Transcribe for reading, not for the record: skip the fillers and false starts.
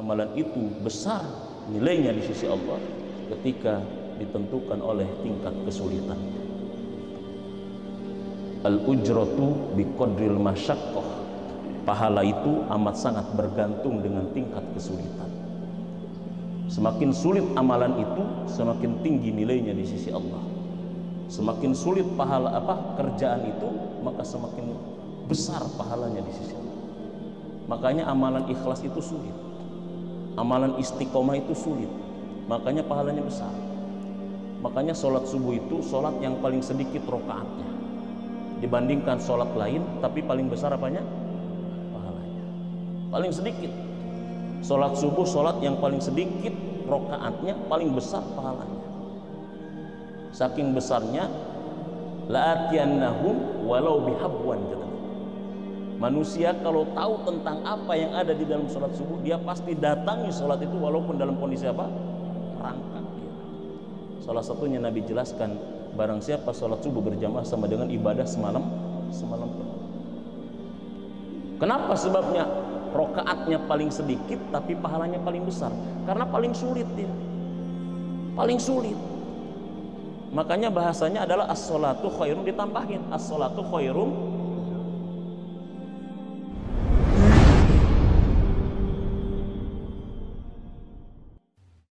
amalan itu besar nilainya di sisi Allah ketika ditentukan oleh tingkat kesulitan. Al-ujratu biqadril masyaqqah, pahala itu amat sangat bergantung dengan tingkat kesulitan. Semakin sulit amalan itu, semakin tinggi nilainya di sisi Allah. Semakin sulit pahala kerjaan itu, maka semakin besar pahalanya di sisi Allah. Makanya amalan ikhlas itu sulit, amalan istiqomah itu sulit, makanya pahalanya besar. Makanya sholat subuh itu sholat yang paling sedikit rokaatnya dibandingkan sholat lain, tapi paling besar apanya? Pahalanya paling sedikit. Sholat subuh sholat yang paling sedikit rokaatnya, paling besar pahalanya. Saking besarnya, la'atiyannahum walau bihabwan, kata manusia kalau tahu tentang apa yang ada di dalam sholat subuh, dia pasti datangi sholat itu walaupun dalam kondisi apa? Rangkak. Salah satunya Nabi jelaskan, barang siapa sholat subuh berjamaah sama dengan ibadah semalam penuh. Kenapa? Sebabnya rokaatnya paling sedikit tapi pahalanya paling besar, karena paling sulit dia, paling sulit. Makanya bahasanya adalah as-sholatu khairum, ditambahin as-sholatu khairum